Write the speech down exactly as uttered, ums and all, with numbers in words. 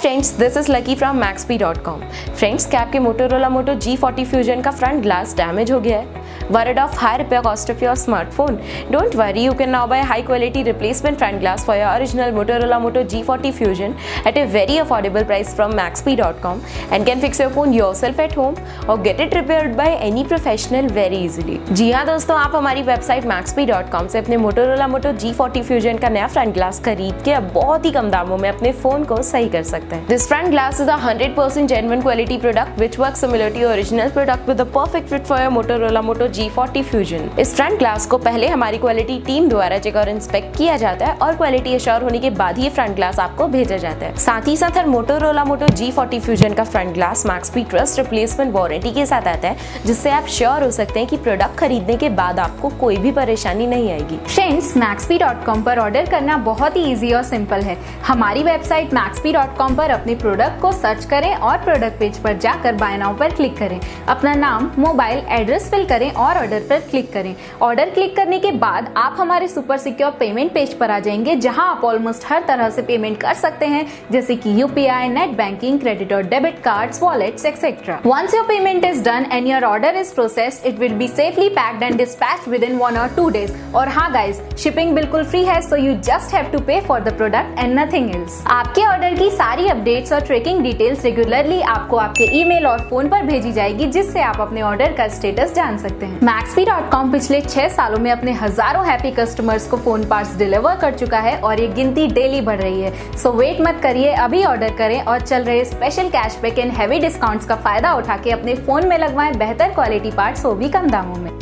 Friends, this is Lucky from Maxpe dot com. Friends, क्या आपके Motorola Moto G forty Fusion का front glass damage हो गया है? Worried of high repair cost of your smartphone? Don't worry, you can now buy high quality replacement front glass for your original Motorola Moto G forty Fusion at a very affordable price from maxpy dot com and can fix your phone yourself at home or get it repaired by any professional very easily. जी हाँ दोस्तों, आप हमारी website maxpy dot com से अपने Motorola Moto G forty Fusion का नया front glass खरीद के अब बहुत ही कम दामों में अपने फोन को सही कर सकते हैं। This front glass is a one hundred percent genuine quality product which works similar to your original product with a perfect fit for your Motorola Moto G forty Fusion। इस फ्रंट ग्लास को पहले हमारी quality team द्वारा check और inspect किया जाता है और क्वालिटी एश्योर होने के बाद ही फ्रंट ग्लास आपको भेजा जाता है। साथ ही साथ हर Motorola Moto G forty Fusion का front glass Maxpe trust replacement warranty के साथ आता है, जिससे आप श्योर हो सकते हैं कि प्रोडक्ट खरीदने के बाद आपको कोई भी परेशानी नहीं आएगी। फ्रेंड्स, मैक्सपी डॉट कॉम पर ऑर्डर करना बहुत ही इजी और सिंपल है। हमारी वेबसाइट मैक्सपी डॉट कॉम पर अपने प्रोडक्ट को सर्च करें और प्रोडक्ट पेज पर जाकर बाय नाउ पर क्लिक करें। अपना नाम, मोबाइल एड्रेस फिल करें और ऑर्डर पर क्लिक करें। ऑर्डर क्लिक करने के बाद आप हमारे सुपर सिक्योर पेमेंट पेज पर आ जाएंगे, जहां आप ऑलमोस्ट हर तरह से पेमेंट कर सकते हैं, जैसे कि यूपीआई, नेट बैंकिंग, क्रेडिट और debit cards, wallets etcetera. Once your payment is done and your order is processed, it will be safely packed and dispatched within one or two days. और हाँ guys, shipping बिल्कुल free है, so you just have to pay for the product and nothing else. आपके order की सारी updates और tracking details regularly आपको आपके ईमेल और फोन पर भेजी जाएगी, जिससे आप अपने ऑर्डर का स्टेटस जान सकते हैं। मैक्सपी डॉट कॉम पिछले छह सालों में अपने हजारों हैप्पी कस्टमर्स को फोन पार्ट्स डिलीवर कर चुका है और ये गिनती डेली बढ़ रही है। सो वेट मत करिए, अभी ऑर्डर करें और चल रहे special cashback and heavy discounts का फायदा उठा के अपने फोन में लगवाएं बेहतर क्वालिटी पार्ट्स, वो भी कम दामों में।